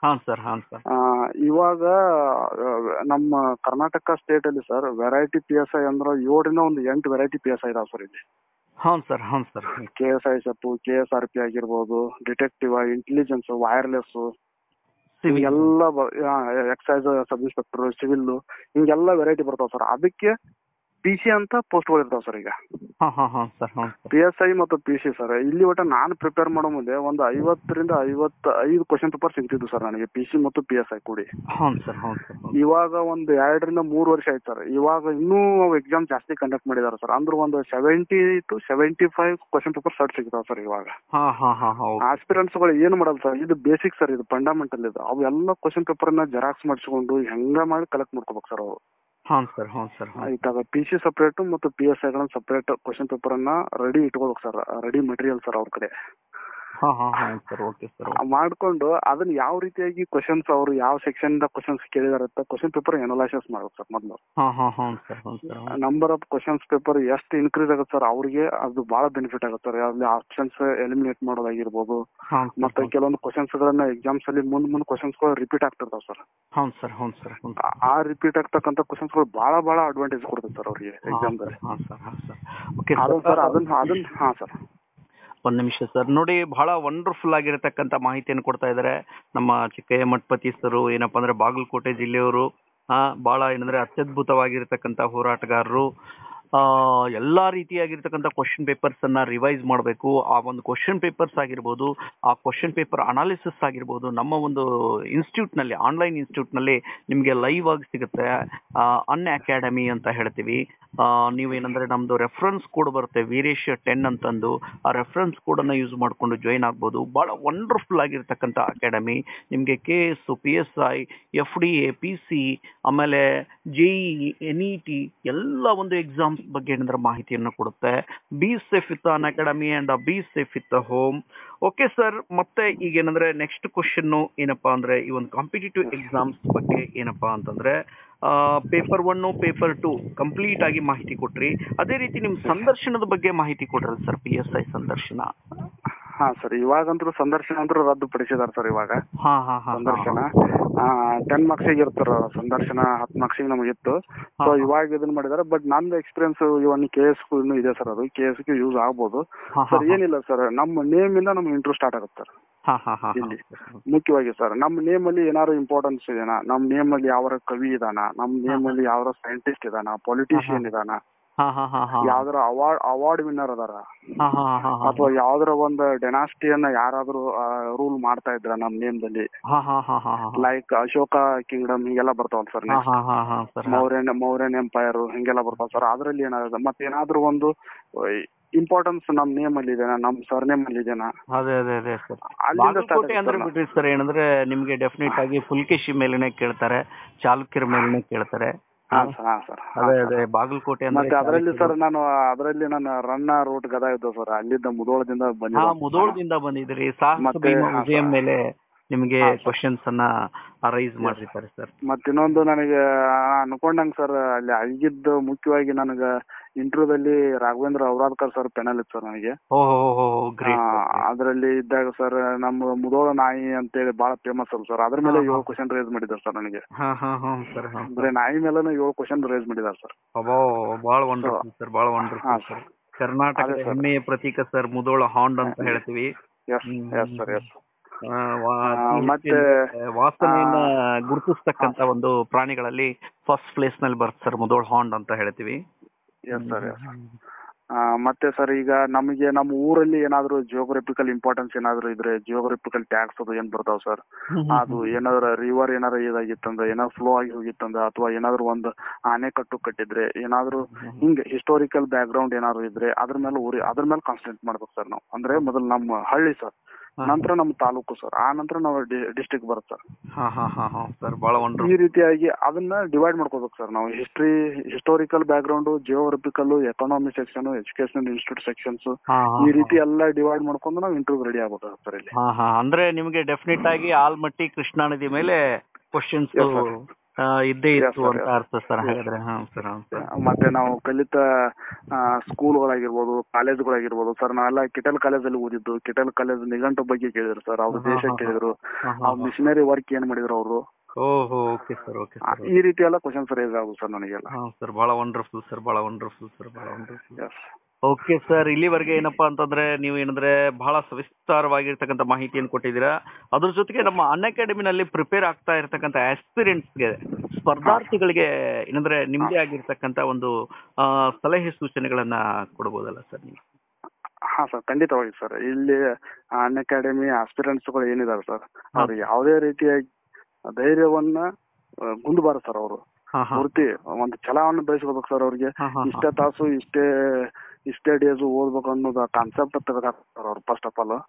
ಇವಾಗ ನಮ್ಮ ಕರ್ನಾಟಕ ಸ್ಟೇಟ್ ಅಲ್ಲಿ ಸರ್ ವೆರೈಟಿ PSI ಅಂದ್ರೆ 7ರಿಂದ 8 ವೆರೈಟಿ PSI ಇದಾವೆ ಸರ್ ಇಲ್ಲಿ. ಹೌನ್ ಸರ್, ಹೌನ್ ಸರ್. KSISF, KSRP ಆಗಿರ್ಬೋದು, ಡಿಟೆಕ್ಟಿವ್, ಇಂಟೆಲಿಜೆನ್ಸ್, ವೈರ್ಲೆಸ್, ಸಿವಿಲ್. ಹಿಂಗೆಲ್ಲ ಎಕ್ಸೈಸ್ ಸಬ್ ಇನ್ಸ್ಪೆಕ್ಟರ್, ಸಿವಿಲ್, ಹಿಂಗೆಲ್ಲ ವೆರೈಟಿ ಬರ್ತಾವ ಸರ್. ಅದಕ್ಕೆ PC ಅಂತ ಪೋಸ್ಟ್ಗಳು ಇರ್ತಾವ ಸರ್. ಈಗ ಸರ್, ಹೌನ್ ಸರ್. PSI ಮತ್ತು PC ಸರ್, ಇಲ್ಲಿ ಒಟ್ಟ ನಾನು ಪ್ರಿಪೇರ್ ಮಾಡೋ ಮುಂದೆ ಒಂದು 50ರಿಂದ 55 ಕ್ವಶನ್ ಪೇಪರ್ ಸಿಗ್ತಿದ್ದು ಸರ್ ನನಗೆ, PC ಮತ್ತು PSI ಕೂಡಿ. ಹೌನ್ ಸರ್, ಹೌನ್ ಸರ್. ಇವಾಗ ಒಂದು 2ರಿಂದ 3 ವರ್ಷ ಆಯ್ತು ಸರ್. ಇವಾಗ ಇನ್ನೂ ಎಕ್ಸಾಮ್ ಜಾಸ್ತಿ ಕಂಡಕ್ಟ್ ಮಾಡಿದಾರೆ ಸರ್. ಅಂದ್ರೆ ಒಂದು 70 to 75 ಕ್ವಶನ್ ಪೇಪರ್ ಸರ್ಟ್ ಸಿಗ್ತಾವ ಸರ್ ಇವಾಗ. ಆಸ್ಪಿರೆಂಟ್ಸ್ ಗಳು ಏನ್ ಮಾಡಲ್ಲ ಸರ್, ಇದು ಬೇಸಿಕ್ ಸರ್, ಇದು ಫಂಡಮೆಂಟಲ್ ಇದು. ಅವು ಎಲ್ಲ ಕ್ವಶನ್ ಪೇಪರ್ ನ ಜೆರಾಕ್ಸ್ ಮಾಡಿಸ್ಕೊಂಡು ಹೆಂಗ ಮಾಡಿ ಕಲೆಕ್ಟ್ ಮಾಡ್ಕೋಬೇಕು ಸರ್ ಅವರು. ಹೌನ್ ಸರ್, ಹೌನ್ ಸರ್. ಇವಾಗ PC ಸಪರೇಟ್ ಮತ್ತು PSI ಗಳನ್ನ ಸಪರೇಟ್ ಕ್ವಶನ್ ಪೇಪರ್ ಅನ್ನ ರೆಡಿ ಇಟ್ಕೋಬೇಕು ಸರ್, ರೆಡಿ ಮೆಟೀರಿಯಲ್ ಸರ್ ಅವ್ರ ಕಡೆ ಮಾಡ್ಕೊಂಡು ಅದನ್ನ ಯಾವ ರೀತಿಯಾಗಿ ಕ್ವಶನ್ಸ್ ಅವರು ಯಾವ ಸೆಕ್ಷನ್ ಇಂದ ಕ್ವಶನ್ಸ್ ಕೇಳಿದಾರೆ ಅಂತ ಕ್ವಶನ್ ಪೇಪರ್ ಅನಲೈಸಿಸ್ ಮಾಡ್ಬೇಕು ಸರ್ ಮೊದಲು. ನಂಬರ್ ಆಫ್ ಕ್ವಶನ್ಸ್ ಪೇಪರ್ ಎಷ್ಟು ಇನ್ಕ್ರೀಸ್ ಆಗುತ್ತೆ ಸರ್ ಅವ್ರಿಗೆ ಅದು ಬಹಳ ಬೆನಿಫಿಟ್ ಆಗುತ್ತೆ ಸರ್. ಅಲ್ಲಿ ಆಪ್ಷನ್ಸ್ ಎಲಿಮಿನೇಟ್ ಮಾಡೋದಾಗಿರ್ಬೋದು, ಮತ್ತೆ ಕೆಲವೊಂದು ಕ್ವಶನ್ಸ್ ಗಳನ್ನ ಎಕ್ಸಾಮ್ಸ್ ಅಲ್ಲಿ ಮುಂದ್ ಕ್ವಶನ್ಸ್ ಗಳು ರಿಪೀಟ್ ಆಗ್ತಿರ್ತಾವ ಸರ್. ಆ ರಿಪೀಟ್ ಆಗ್ತಕ್ಕಂತ ಕ್ವಶನ್ಸ್ ಗಳು ಬಹಳ ಅಡ್ವಾಂಟೇಜ್ ಕೊಡ್ತದೆ ಸರ್ ಅವ್ರಿಗೆ ಎಕ್ಸಾಮ್ ದಲ್ಲಿ. ಹಾ ಸರ್, ಒಂದ್ ನಿಮಿಷ ಸರ್. ನೋಡಿ, ಬಹಳ ವಂಡರ್ಫುಲ್ ಆಗಿರತಕ್ಕಂತ ಮಾಹಿತಿಯನ್ನು ಕೊಡ್ತಾ ಇದ್ದಾರೆ ನಮ್ಮ ಚಿಕ್ಕಯ್ಯ ಮಠಪತಿ ಸರ್. ಏನಪ್ಪಾ ಅಂದ್ರೆ ಬಾಗಲಕೋಟೆ ಜಿಲ್ಲೆಯವರು, ಬಹಳ ಏನಂದ್ರೆ ಅತ್ಯದ್ಭುತವಾಗಿರ್ತಕ್ಕಂಥ ಹೋರಾಟಗಾರರು. ಎಲ್ಲಾ ರೀತಿಯಾಗಿರ್ತಕ್ಕಂಥ ಕ್ವಶನ್ ಪೇಪರ್ಸ್ ಅನ್ನ ರಿವೈಸ್ ಮಾಡಬೇಕು. ಆ ಒಂದು ಕ್ವಶನ್ ಪೇಪರ್ಸ್ ಆಗಿರ್ಬೋದು, ಆ ಕ್ವಶನ್ ಪೇಪರ್ ಅನಾಲಿಸಿಸ್ ಆಗಿರ್ಬೋದು, ನಮ್ಮ ಒಂದು ಇನ್ಸ್ಟಿಟ್ಯೂಟ್ ನಲ್ಲಿ, ಆನ್ಲೈನ್ ಇನ್ಸ್ಟಿಟ್ಯೂಟ್ ನಲ್ಲಿ ನಿಮ್ಗೆ ಲೈವ್ ಆಗಿ ಸಿಗುತ್ತೆ. ಅನ್ ಅಕಾಡೆಮಿ ಅಂತ ಹೇಳ್ತೀವಿ. ನೀವೇನಂದ್ರೆ ನಮ್ದು ರೆಫರೆನ್ಸ್ ಕೋಡ್ ಬರುತ್ತೆ ವೀರೇಶ್ 10 ಅಂತಂದು. ಆ ರೆಫರೆನ್ಸ್ ಕೋಡ್ ಅನ್ನ ಯೂಸ್ ಮಾಡ್ಕೊಂಡು ಜಾಯಿನ್ ಆಗ್ಬೋದು. ಬಹಳ ವಂಡರ್ಫುಲ್ ಆಗಿರ್ತಕ್ಕಂಥ ಅಕಾಡೆಮಿ. ನಿಮ್ಗೆ KS, PSI, FDA, PC, ಆಮೇಲೆ JEE, NET ಎಲ್ಲ ಒಂದು ಎಕ್ಸಾಮ್ಸ್ ಬಗ್ಗೆ ಏನಂದ್ರೆ ಮಾಹಿತಿಯನ್ನು ಕೊಡುತ್ತೆ. Be safe with Unacademy and be safe with home. Okay sir, ಮತ್ತೆ ಈಗ ಏನಂದ್ರೆ ನೆಕ್ಸ್ಟ್ ಕ್ವಶನ್ ಏನಪ್ಪಾ ಅಂದ್ರೆ ಈ ಒಂದು ಕಾಂಪಿಟೇಟಿವ್ ಎಕ್ಸಾಮ್ಸ್ ಬಗ್ಗೆ ಏನಪ್ಪಾ ಅಂತಂದ್ರೆ ಪೇಪರ್ 1, ಪೇಪರ್ 2 ಕಂಪ್ಲೀಟ್ ಆಗಿ ಮಾಹಿತಿ ಕೊಟ್ರಿ. ಅದೇ ರೀತಿ ನಿಮ್ ಸಂದರ್ಶನದ ಬಗ್ಗೆ ಮಾಹಿತಿ ಕೊಟ್ರಲ್ಲ ಸರ್, PSI ಸಂದರ್ಶನ. ಹಾ ಸರ್, ಇವಾಗಂತೂ ಸಂದರ್ಶನ ಅಂತೂ ರದ್ದು ಪಡಿಸಿದಾರೆ ಸರ್. ಇವಾಗ ಸಂದರ್ಶನ 10 ಮಾರ್ಕ್ಸಿಗೆ ಇರ್ತಾರ ಸಂದರ್ಶನ, 10 ಮಾರ್ಕ್ಸಿಗೆ ನಮಗಿತ್ತು. ಸೊ ಇವಾಗ ಇದನ್ನ ಮಾಡಿದಾರೆ. ಬಟ್ ನಂದು ಎಕ್ಸ್ಪೀರಿಯನ್ಸ್ ಇವನ್ KS ಇನ್ನೂ ಇದೆ ಸರ್, ಅದು KS ಗೆ ಯೂಸ್ ಆಗ್ಬೋದು ಸರ್. ಏನಿಲ್ಲ ಸರ್, ನಮ್ಮ ನೇಮ್ ಇಂದ ನಮ್ಗೆ ಇಂಟರ್ವ್ಯೂ ಸ್ಟಾರ್ಟ್ ಆಗುತ್ತೆ ಸರ್. ಇಲ್ಲಿ ಮುಖ್ಯವಾಗಿ ಸರ್, ನಮ್ಮ ನೇಮ್ ಅಲ್ಲಿ ಏನಾದ್ರು ಇಂಪಾರ್ಟೆನ್ಸ್ ಇದೆನಾ, ನಮ್ಮ ನೇಮ್ ಅಲ್ಲಿ ಯಾವ ಕವಿ ಇದಾನ, ನಮ್ಮ ನೇಮ್ ಅಲ್ಲಿ ಯಾವ ಸೈಂಟಿಸ್ಟ್ ಇದಾನ, ಪೊಲಿಟಿಷಿಯನ್ ಇದಾನ, ಯಾವ್ದಾರ ಅವಾರ್ಡ್ ವಿನ್ನರ್ ಅದಾರ, ಅಥವಾ ಯಾವ್ದಾರ ಒಂದು ಡೆನಾಸ್ಟಿಯನ್ನ ಯಾರಾದ್ರೂ ರೂಲ್ ಮಾಡ್ತಾ ಇದ್ರ ನಮ್ ನೇಮದಲ್ಲಿ, ಲೈಕ್ ಅಶೋಕ ಕಿಂಗ್ಡಮ್ ಹಿಂಗೆಲ್ಲ ಬರ್ತಾವಲ್ಲ ಸರ್, ಮೌರ್ಯನ್ ಎಂಪೈರ್ ಹಿಂಗೆಲ್ಲ ಬರ್ತಾವ ಸರ್. ಅದ್ರಲ್ಲಿ ಏನಾದ್ರು ಮತ್ತೆ ಏನಾದ್ರು ಒಂದು ಇಂಪಾರ್ಟೆನ್ಸ್ ನಮ್ ನೇಮ್ ಅಲ್ಲಿ ಇದೆನಾ, ನಮ್ ಸರ್ ನೇಮ್ ಅಲ್ಲಿ ಇದೆನಾ, ಅಲ್ಲಿಂದ ಸರ್. ಏನಂದ್ರೆ ನಿಮ್ಗೆ ಡೆಫಿನೆಟ್ ಆಗಿ ಪುಲ್ಕೇಶಿ ಮೇಲೆನೆ ಕೇಳ್ತಾರೆ, ಚಾಲುಕ್ಯರ ಮೇಲೆನೆ ಕೇಳ್ತಾರೆ. ಅದೇ ಬಾಗಲಕೋಟೆ ಮತ್ತೆ ಅದರಲ್ಲಿ ಸರ್ ನಾನು ರನ್ನ ರೂಟ್ ಗದಾ ಇದ್ದ ಸರ್, ಅಲ್ಲಿದ್ದ ಮುಧೋಳದಿಂದ ಬಂದಿದ್ರಿ. ವಿಜಯ ಮೇಲೆ ನಿಮ್ಗೆ ಕ್ವಶನ್ಸ್ ಅನ್ನ ರೈಸ್ ಮಾಡಿರ್ತಾರೆ ಸರ್. ಮತ್ತೆ ಇನ್ನೊಂದು ನನಗೆ ಅನ್ಕೊಂಡಂಗ್ ಸರ್, ಅಲ್ಲಿ ಆಗಿದ್ದು ಮುಖ್ಯವಾಗಿ ನನಗ ಇಂಟರ್ವ್ಯೂದಲ್ಲಿ ರಾಘವೇಂದ್ರ ಔರಾದ್ಕರ್ ಸರ್ ಪೆನಲ್ ಇತ್ತು ಸರ್ ನನಗೆ. ಅದ್ರಲ್ಲಿ ಇದ್ದಾಗ ಸರ್ ನಮ್ಮ ಮುಧೋಳ ನಾಯಿ ಅಂತೇಳಿ ಬಹಳ ಫೇಮಸ್ ಅಲ್ಲ ಸರ್, ಅದ್ರ ಮೇಲೆ 7 ಕ್ವಶನ್ ರೇಸ್ ಮಾಡಿದಾರೆ ಸರ್ ನನಗೆ. ಅಂದ್ರೆ ನಾಯಿ ಮೇಲೆ 7 ಕ್ವಶನ್ ರೇಸ್ ಮಾಡಿದಾರೆ ಸರ್. ಬಹಳ ವಂಡರ್ಫುಲ್ ಸರ್, ಬಹಳ ವಂಡರ್ಫುಲ್ ಸರ್. ಕರ್ನಾಟಕದ ಹೆಮ್ಮೆಯ ಪ್ರತೀಕ ಸರ್ ಮುಧೋಳ ಹಾಂಡ್ ಅಂತ ಹೇಳ್ತೀವಿ. ಮತ್ತೆ ವಾಸನೆಯನ್ನ ಗುರುತಿಸ್ತಕ್ಕಂತ ಒಂದು ಪ್ರಾಣಿಗಳಲ್ಲಿ ಫಸ್ಟ್ ಪ್ಲೇಸ್ ನಲ್ಲಿ ಬರುತ್ತೆ ಸರ್ ಮುಧೋಳ ಹಾಂಡ್ ಅಂತ ಹೇಳ್ತೀವಿ. ಮತ್ತೆ ಸರ್ ಈಗ ನಮಗೆ ನಮ್ಮ ಊರಲ್ಲಿ ಏನಾದ್ರು ಜಿಯೋಗ್ರಫಿಕಲ್ ಇಂಪಾರ್ಟೆನ್ಸ್ ಏನಾದ್ರು ಇದ್ರೆ, ಜಿಯೋಗ್ರಫಿಕಲ್ ಟ್ಯಾಗ್ಸ್ ಅದು ಏನ್ ಬರ್ತಾವ ಸರ್, ಅದು ಏನಾದ್ರು ರಿವರ್ ಏನಾದ್ರು ಇದಾಗಿತ್ತಂದ್ರೆ, ಏನಾದ್ರು ಫ್ಲೋ ಆಗಿ ಹೋಗಿತ್ತಂದ್ರೆ, ಅಥವಾ ಏನಾದ್ರು ಒಂದು ಆಣೆಕಟ್ಟು ಕಟ್ಟಿದ್ರೆ, ಏನಾದ್ರು ಹಿಂಗೆ ಹಿಸ್ಟೋರಿಕಲ್ ಬ್ಯಾಕ್ ಗ್ರೌಂಡ್ ಏನಾದ್ರು ಇದ್ರೆ ಅದ್ರ ಮೇಲೆ ಕಾನ್ಸಂಟ್ರೇಟ್ ಮಾಡ್ಬೇಕು ಸರ್ ನಾವು. ಅಂದ್ರೆ ಮೊದಲು ನಮ್ಮ ಹಳ್ಳಿ ಸರ್, ನಂತರ ನಮ್ಮ ತಾಲೂಕು ಸರ್, ಆ ನಂತರ ನಾವು ಡಿಸ್ಟ್ರಿಕ್ಟ್ ಬರುತ್ತೆ ಸರ್. ಈ ರೀತಿಯಾಗಿ ಅದನ್ನ ಡಿವೈಡ್ ಮಾಡ್ಕೋಬೇಕು ಸರ್ ನಾವು. Historical background, geographical, economy section, educational institute sections, ಈ ರೀತಿ ಎಲ್ಲ ಡಿವೈಡ್ ಮಾಡ್ಕೊಂಡು ನಾವು ಇಂಟರ್ವ್ಯೂ ರೆಡಿ ಆಗ್ಬೇಕು ಸರ್ ಇಲ್ಲಿ. ಅಂದ್ರೆ ನಿಮ್ಗೆ ಡೆಫಿನೆಟ್ ಆಗಿ ಆಲ್ಮಟ್ಟಿ ಕೃಷ್ಣಾ ನದಿ ಮೇಲೆ ಕ್ವಶನ್ಸ್ ಇದ್ದೇ ಇತ್ತು ಅಂತ ಅರ್ಥ ಸರ್ ಹಾಗಾದ್ರೆ. ಮತ್ತೆ ನಾವು ಕಲಿತ ಸ್ಕೂಲ್ಗಳಾಗಿರ್ಬೋದು, ಕಾಲೇಜ್ಗಳಾಗಿರ್ಬೋದು ಸರ್, ನಾವೆಲ್ಲ ಕಿಟಲ್ ಕಾಲೇಜಲ್ಲಿ ಓದಿದ್ದು. ಕಿಟಲ್ ಕಾಲೇಜ್ ನಿಘಂಟು ಬಗ್ಗೆ ಕೇಳಿದ್ರು ಸರ್, ಅವ್ರ ದೇಶ ಕೇಳಿದ್ರು, ಮಿಷನರಿ ವರ್ಕ್ ಏನ್ ಮಾಡಿದ್ರು ಅವರು. Okay sir, okay. ಈ ರೀತಿ ಎಲ್ಲ ಕ್ವಶನ್ಸ್ ರೇಸ್ ಆಗುತ್ತೆ ಸರ್ ನನಗೆಲ್ಲ. ಸರ್ ಬಹಳ ವಂಡರ್ಫುಲ್ ಸರ್, ಬಹಳ ವಂಡರ್ಫುಲ್ ಸರ್, ಬಹಳ ವಂಡರ್ಫುಲ್. ಓಕೆ ಸರ್, ಇಲ್ಲಿವರೆಗೆ ಏನಪ್ಪಾ ಅಂತಂದ್ರೆ ನೀವು ಏನಂದ್ರೆ ಬಹಳ ಸವಿಸ್ತಾರವಾಗಿರ್ತಕ್ಕಂಥ ಮಾಹಿತಿಯನ್ನು ಕೊಟ್ಟಿದ್ದೀರಾ. ಅದ್ರ ಜೊತೆಗೆ ನಮ್ಮ ಅನ್ಅಕಾಡೆಮಿನಲ್ಲಿ ಪ್ರಿಪೇರ್ ಆಗ್ತಾ ಇರತಕ್ಕಂಥ ಆಸ್ಪಿರೆಂಟ್ಸ್ಗೆ, ಸ್ಪರ್ಧಾರ್ಥಿಗಳಿಗೆ ಏನಂದ್ರೆ ನಿಮ್ದೇ ಆಗಿರ್ತಕ್ಕಂಥ ಒಂದು ಸಲಹೆ ಸೂಚನೆಗಳನ್ನ ಕೊಡ್ಬೋದಲ್ಲ ಸರ್ ನೀವು? ಹಾ ಸರ್, ಖಂಡಿತವಾಗಿ ಸರ್. ಇಲ್ಲಿ ಅನ್ಅಕಾಡೆಮಿ ಆಸ್ಪಿರೆಂಟ್ಸ್ಗಳು ಏನಿದಾರೆ ಸರ್, ಅವ್ರು ಯಾವುದೇ ರೀತಿಯಾಗಿ ಧೈರ್ಯವನ್ನ ಗುಂದಬಾರದು ಸರ್. ಅವರು ಪೂರ್ತಿ ಒಂದು ಛಲವನ್ನು ಬೆಳೆಸ್ಕೋಬೇಕು ಸರ್. ಅವ್ರಿಗೆ ಇಷ್ಟೇ ತಾಸು ಇಷ್ಟೇ ಡೇಸ್ ಓದ್ಬೇಕು ಅನ್ನೋದು ಕಾನ್ಸೆಪ್ಟ್ ತೆಗೆದಾಕ್ತಾರೆ ಅವ್ರು. ಫಸ್ಟ್ ಆಫ್ ಆಲ್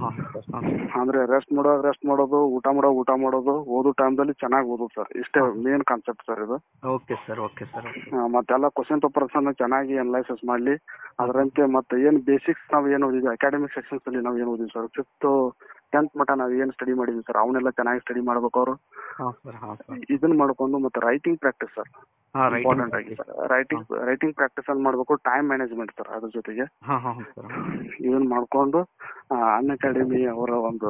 ಅಂದ್ರೆ ರೆಸ್ಟ್ ಮಾಡೋದು, ಊಟ ಮಾಡೋದು, ಓದೋ ಟೈಮ್ದಲ್ಲಿ ಚೆನ್ನಾಗಿ ಓದೋದು ಸರ್. ಇಷ್ಟೇ ಮೇನ್ ಕಾನ್ಸೆಪ್ಟ್ ಸರ್ ಇದು. Okay sir. ಮತ್ತೆಲ್ಲ ಕ್ವಶನ್ ಪೇಪರ್ಸ್ ಅನ್ನ ಚೆನ್ನಾಗಿ ಅನಲೈಸಿಸ್ ಮಾಡ್ಲಿ. ಅದರಂತೆ ಮತ್ತೆ ಏನ್ ಬೇಸಿಕ್ಸ್ ನಾವ್ ಏನು ಓದಿದ್ವಿ ಅಕಾಡೆಮಿಕ್ ಸೆಕ್ಷನ್ಸ್ ಅಲ್ಲಿ ನಾವ್ ಏನು ಓದಿದ್ವಿ ಸರ್, 5th 10th ಮಟ್ಟ ನಾವ್ ಏನ್ ಸ್ಟಡಿ ಮಾಡಿದ್ವಿ ಸರ್, ಅವನ್ನೆಲ್ಲ ಚೆನ್ನಾಗಿ ಸ್ಟಡಿ ಮಾಡ್ಬೇಕು ಅವರು. ಇದನ್ನ ಮಾಡ್ಕೊಂಡು ಮತ್ತೆ ರೈಟಿಂಗ್ ಪ್ರಾಕ್ಟೀಸ್ ಸರ್, ಇಂಪಾರ್ಟೆಂಟ್ ಆಗಿ ಸರ್. ರೈಟಿಂಗ್ ಪ್ರಾಕ್ಟೀಸ್ ಅಲ್ಲಿ ಮಾಡ್ಬೇಕು. ಟೈಮ್ ಮ್ಯಾನೇಜ್ಮೆಂಟ್ ಸರ್ ಅದ್ರ ಜೊತೆಗೆ ಇದನ್ನ ಮಾಡ್ಕೊಂಡು ಅನ್ಅಕಾಡೆಮಿ ಅವರ ಒಂದು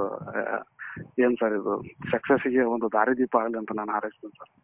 ಏನ್ ಸರ್ ಇದು ಸಕ್ಸಸ್ ಗೆ ಒಂದು ದಾರಿದೀಪ ಆಗಲಿ ಅಂತ ನಾನು ಹಾರೈಸ್ತೀನಿ ಸರ್.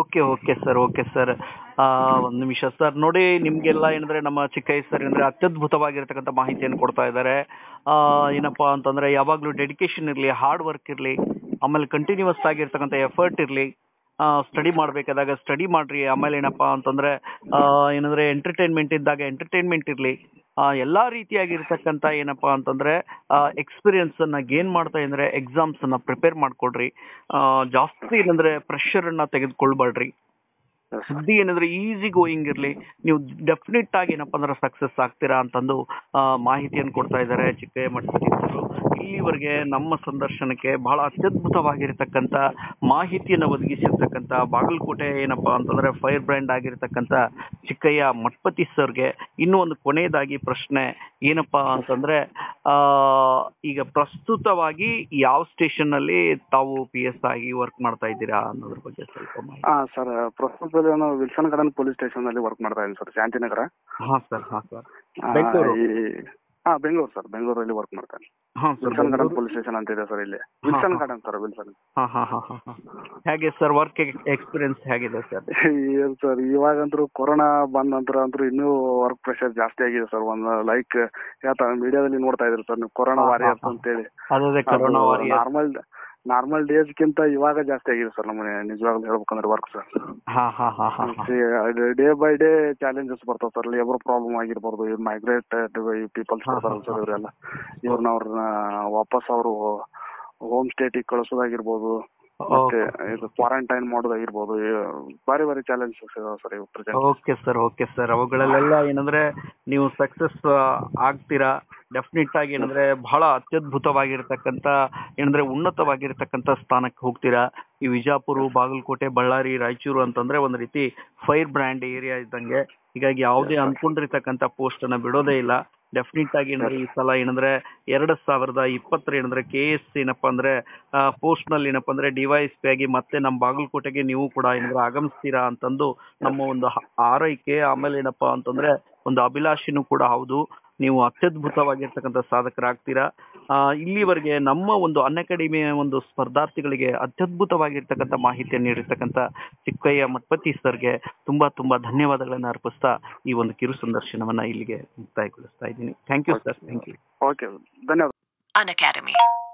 Okay sir. ಒಂದ್ ನಿಮಿಷ ಸರ್, ನೋಡಿ ನಿಮ್ಗೆಲ್ಲ ಏನಂದ್ರೆ ನಮ್ಮ ಚಿಕ್ಕಯ್ಯ ಸರ್ ಏನಂದ್ರೆ ಅತ್ಯದ್ಭುತವಾಗಿರ್ತಕ್ಕಂಥ ಮಾಹಿತಿಯನ್ನು ಕೊಡ್ತಾ ಇದ್ದಾರೆ. ಏನಪ್ಪಾ ಅಂತಂದ್ರೆ ಯಾವಾಗ್ಲೂ ಡೆಡಿಕೇಶನ್ ಇರ್ಲಿ, ಹಾರ್ಡ್ ವರ್ಕ್ ಇರ್ಲಿ, ಆಮೇಲೆ ಕಂಟಿನ್ಯೂಸ್ ಆಗಿರ್ತಕ್ಕಂಥ ಎಫರ್ಟ್ ಇರ್ಲಿ, ಸ್ಟಡಿ ಮಾಡ್ಬೇಕಾದಾಗ ಸ್ಟಡಿ ಮಾಡ್ರಿ. ಆಮೇಲೆ ಏನಪ್ಪಾ ಅಂತಂದ್ರೆ ಏನಂದ್ರೆ ಎಂಟರ್ಟೈನ್ಮೆಂಟ್ ಇದ್ದಾಗ ಎಂಟರ್ಟೈನ್ಮೆಂಟ್ ಇರ್ಲಿ. ಎಲ್ಲಾ ರೀತಿಯಾಗಿರ್ತಕ್ಕಂಥ ಏನಪ್ಪಾ ಅಂತಂದ್ರೆ ಎಕ್ಸ್ಪೀರಿಯನ್ಸ್ ಅನ್ನ ಗೇನ್ ಮಾಡ್ತಾ ಇದ್ರೆ ಎಕ್ಸಾಮ್ಸ್ ಅನ್ನ ಪ್ರಿಪೇರ್ ಮಾಡ್ಕೊಡ್ರಿ. ಜಾಸ್ತಿ ಏನಂದ್ರೆ ಪ್ರೆಷರ್ ಅನ್ನ ತೆಗೆದುಕೊಳ್ಬೇಡ್ರಿ. ಸುದ್ದಿ ಏನಂದ್ರೆ ಈಸಿ ಗೋಯಿಂಗ್ ಇರ್ಲಿ, ನೀವು ಡೆಫಿನೆಟ್ ಆಗಿ ಏನಪ್ಪಾ ಅಂದ್ರೆ ಸಕ್ಸಸ್ ಆಗ್ತೀರಾ ಅಂತಂದು ಮಾಹಿತಿಯನ್ನು ಕೊಡ್ತಾ ಇದ್ದಾರೆ ಚಿಕ್ಕಯ್ಯ ಮಠಪತಿ ಅವರು. ಇಲ್ಲಿವರೆಗೆ ನಮ್ಮ ಸಂದರ್ಶನಕ್ಕೆ ಬಹಳ ಅತ್ಯದ್ಭುತವಾಗಿರ್ತಕ್ಕಂಥ ಮಾಹಿತಿಯನ್ನು ಒದಗಿಸಿರ್ತಕ್ಕಂಥ ಬಾಗಲಕೋಟೆ ಏನಪ್ಪಾ ಅಂತಂದ್ರೆ ಫೈರ್ ಬ್ರ್ಯಾಂಡ್ ಆಗಿರ್ತಕ್ಕಂಥ ಚಿಕ್ಕಯ್ಯ ಮಠಪತಿ ಸರ್ಗೆ ಇನ್ನೂ ಒಂದು ಕೊನೆಯದಾಗಿ ಪ್ರಶ್ನೆ ಏನಪ್ಪಾ ಅಂತಂದ್ರೆ, ಈಗ ಪ್ರಸ್ತುತವಾಗಿ ಯಾವ ಸ್ಟೇಷನ್ ನಲ್ಲಿ ತಾವು PS ಆಗಿ ವರ್ಕ್ ಮಾಡ್ತಾ ಇದ್ದೀರಾ ಅನ್ನೋದ್ರ ಬಗ್ಗೆ ಸ್ವಲ್ಪ ಮಾಹಿತಿ. ಸರ್, ಪ್ರಸ್ತುತದಲ್ಲಿ ನಾನು ವಿಲ್ಸನ್ ಗಾರ್ಡನ್ ಪೊಲೀಸ್ ಸ್ಟೇಷನ್ ನಲ್ಲಿ ವರ್ಕ್ ಮಾಡ್ತಾ ಇದ್ದೀನಿ ಸರ್, ಶಾಂತಿನಗರ. ಬೆಂಗಳೂರು ಸರ್, ಬೆಂಗಳೂರಲ್ಲಿ ವರ್ಕ್ ಮಾಡ್ತಾನೆ. ವಿಲ್ಸನ್ ಗಾರ್ಡನ್ ಪೊಲೀಸ್ ಸ್ಟೇಷನ್ ಅಂತ ಇದೆ ಸರ್ ಇಲ್ಲಿ. Wilson Garden sir, Wilson. ಹೇಗೆ ಸರ್ ವರ್ಕ್ ಎಕ್ಸ್ಪೀರಿಯನ್ಸ್ ಹೇಗಿದೆ ಸರ್? ಏನ್ ಸರ್, ಇವಾಗಂತೂ ಕೊರೋನಾ ಬಂದ ನಂತರ ಅಂತೂ ಇನ್ನೂ ವರ್ಕ್ ಪ್ರೆಷರ್ ಜಾಸ್ತಿ ಆಗಿದೆ ಸರ್. ಒಂದು ಲೈಕ್ ಮೀಡಿಯಾದಲ್ಲಿ ನೋಡ್ತಾ ಇದ್ರಿ ಸರ್ ನೀವು, ಕೊರೋನಾ ವಾರಿಯರ್ಸ್ ಅಂತೇಳಿ. ನಾರ್ಮಲ್ ಡೇಸ್ಗಿಂತ ಇವಾಗ ಜಾಸ್ತಿ ಆಗಿದೆ ಸರ್ ನಮ್ಮನೆ, ನಿಜವಾಗ್ಲೂ ಹೇಳ್ಬೇಕಂದ್ರೆ work sir. Day by day challenges ಬರ್ತಾವ ಸರ್. ಲೇಬರ್ ಪ್ರಾಬ್ಲಮ್ ಆಗಿರ್ಬೋದು, ಮೈಗ್ರೇಟ್ ಪೀಪಲ್ಸ್ ಬರ್ತಾರಲ್ಲ ಸರ್, ಇವರೆಲ್ಲ ಅವ್ರನ್ನ ವಾಪಸ್ ಅವರು ಹೋಮ್ ಸ್ಟೇಟಿಗೆ ಕಳಿಸೋದಾಗಿರ್ಬೋದು, ಮತ್ತೆ ಇದು ಕ್ವಾರಂಟೈನ್ ಮಾಡೋದಾಗಿರ್ಬೋದು, ಬಾರಿ ಚಾಲೆಂಜಸ್ ಸರ್ ಇವು ಪ್ರೆಸೆಂಟ್. ಓಕೆ ಸರ್, ಅವುಗಳಲ್ಲೆಲ್ಲ ಏನಂದ್ರೆ ನೀವು ಸಕ್ಸಸ್ ಆಗ್ತೀರಾ ಡೆಫಿನೆಟ್ ಆಗಿ. ಏನಂದ್ರೆ ಬಹಳ ಅತ್ಯದ್ಭುತವಾಗಿರ್ತಕ್ಕಂಥ ಏನಂದ್ರೆ ಉನ್ನತವಾಗಿರ್ತಕ್ಕಂಥ ಸ್ಥಾನಕ್ಕೆ ಹೋಗ್ತೀರಾ. ಈ ವಿಜಾಪುರ, ಬಾಗಲಕೋಟೆ, ಬಳ್ಳಾರಿ, ರಾಯಚೂರು ಅಂತಂದ್ರೆ ಒಂದ್ ರೀತಿ ಫೈರ್ ಬ್ರ್ಯಾಂಡ್ ಏರಿಯಾ ಇದ್ದಂಗೆ. ಹೀಗಾಗಿ ಯಾವುದೇ ಅನ್ಕೊಂಡಿರ್ತಕ್ಕಂಥ ಪೋಸ್ಟ್ ಅನ್ನ ಬಿಡೋದೇ ಇಲ್ಲ. ಡೆಫಿನೆಟ್ ಆಗಿ ಏನಂದ್ರೆ ಈ ಸಲ ಏನಂದ್ರೆ 2020 ಏನಂದ್ರೆ KS ಏನಪ್ಪಾ ಅಂದ್ರೆ ಪೋಸ್ಟ್ ನಲ್ಲಿ ಏನಪ್ಪಾ ಅಂದ್ರೆ DYSP ಆಗಿ ಮತ್ತೆ ನಮ್ಮ ಬಾಗಲಕೋಟೆಗೆ ನೀವು ಕೂಡ ಏನಂದ್ರೆ ಆಗಮಿಸ್ತೀರಾ ಅಂತಂದು ನಮ್ಮ ಒಂದು ಆರೈಕೆ. ಆಮೇಲೆ ಏನಪ್ಪಾ ಅಂತಂದ್ರೆ ಒಂದು ಅಭಿಲಾಷೆನೂ ಕೂಡ ಹೌದು. ನೀವು ಅತ್ಯದ್ಭುತವಾಗಿರ್ತಕ್ಕಂಥ ಸಾಧಕರಾಗ್ತೀರಾ. ಇಲ್ಲಿವರೆಗೆ ನಮ್ಮ ಒಂದು ಅನ್ಅಕಾಡೆಮಿಯ ಒಂದು ಸ್ಪರ್ಧಾರ್ಥಿಗಳಿಗೆ ಅತ್ಯದ್ಭುತವಾಗಿರ್ತಕ್ಕಂಥ ಮಾಹಿತಿಯನ್ನು ನೀಡಿರ್ತಕ್ಕಂಥ ಚಿಕ್ಕಯ್ಯ ಮಠಪತಿ ಸರ್ಗೆ ತುಂಬಾ ಧನ್ಯವಾದಗಳನ್ನು ಅರ್ಪಿಸ್ತಾ ಈ ಒಂದು ಕಿರು ಸಂದರ್ಶನವನ್ನ ಇಲ್ಲಿಗೆ ಮುಕ್ತಾಯಗೊಳಿಸ್ತಾ ಇದ್ದೀನಿ. Thank you sir. Thank you. Okay, ಧನ್ಯವಾದ. Unacademy.